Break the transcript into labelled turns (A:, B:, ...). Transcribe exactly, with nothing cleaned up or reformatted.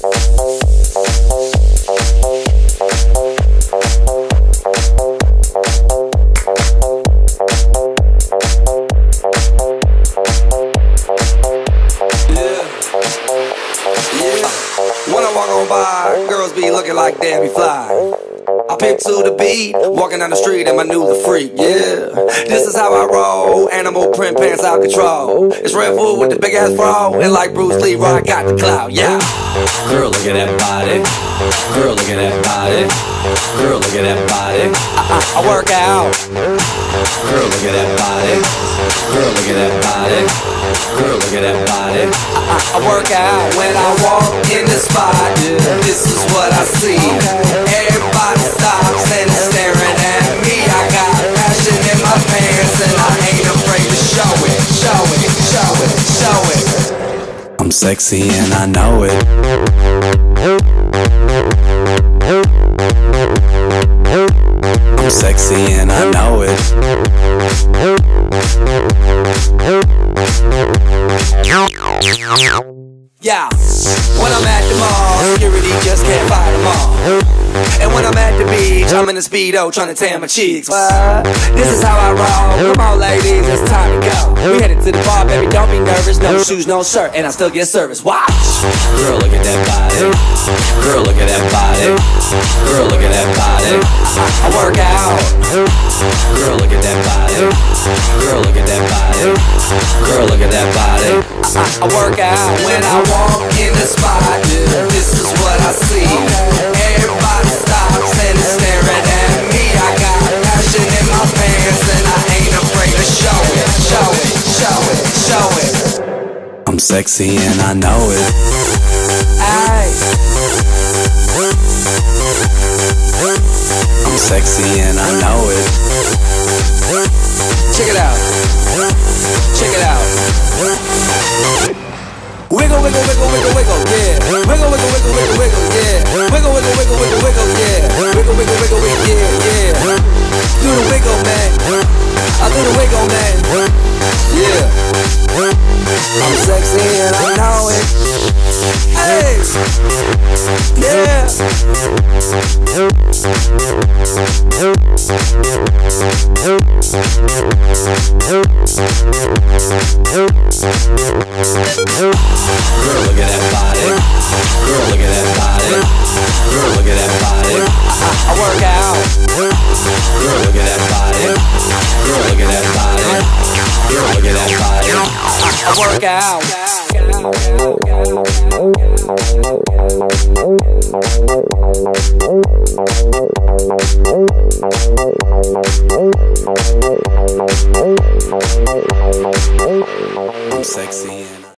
A: When I walk on by, girls be looking like Debbie Fly. I pick to the beat, walking down the street and my new the freak, yeah. This is how I roll, animal print pants out control. It's Red Bull with the big ass bra, and like Bruce Lee, I got the clout, yeah.
B: Girl, look at that body. Girl, look at that body. Girl, look at that body.
A: I, I, I work out.
B: Girl, look at that body. Girl, look at that body. Girl, look at that body.
A: I, I, I work out when I walk in the spot. This is what I see. Everybody stops and is staring at me. I got passion in my pants and I ain't afraid to show it, show it, show it, show it.
B: I'm sexy and I know it. I'm sexy and I know it.
A: Yeah, when I'm at the mall, security just can't fight them all. And when I'm at the beach, I'm in a Speedo trying to tan my cheeks. What? This is how I roll. Come on, ladies, it's time to go. We headed to the bar, baby, don't be nervous. No shoes, no shirt, and I still get service. Watch.
B: Girl, look at that body. Girl, look at that body. Girl, look at that body.
A: I, I work out.
B: Girl, look at that body. Girl, look at that body. Girl, look at that body.
A: I, I work out when I walk in the spot. This is what I see. Everybody stops and is staring at me. I got passion in my pants and I ain't afraid to show it, show it, show it, show it.
B: I'm sexy and I know it.
A: Aye.
B: I'm sexy and I know it.
A: Check it out. Check it out. Wiggle, wiggle, wiggle, wiggle, wiggle, yeah. Wiggle, wiggle, wiggle, wiggle, wiggle, yeah. Wiggle, wiggle, wiggle, wiggle, wiggle, yeah. Wiggle, wiggle, wiggle, wiggle, yeah, yeah. Do the wiggle, man. I do the wiggle, man. Yeah. I'm sexy and I know it. Hey. Yeah.
B: Girl, look at that body. Girl, look at that body. Girl, look at that body.
A: I, I work out.
B: Girl, look at that body. Girl, look at that body. Girl, look at that body.
A: I, I work out.
B: I'm sexy and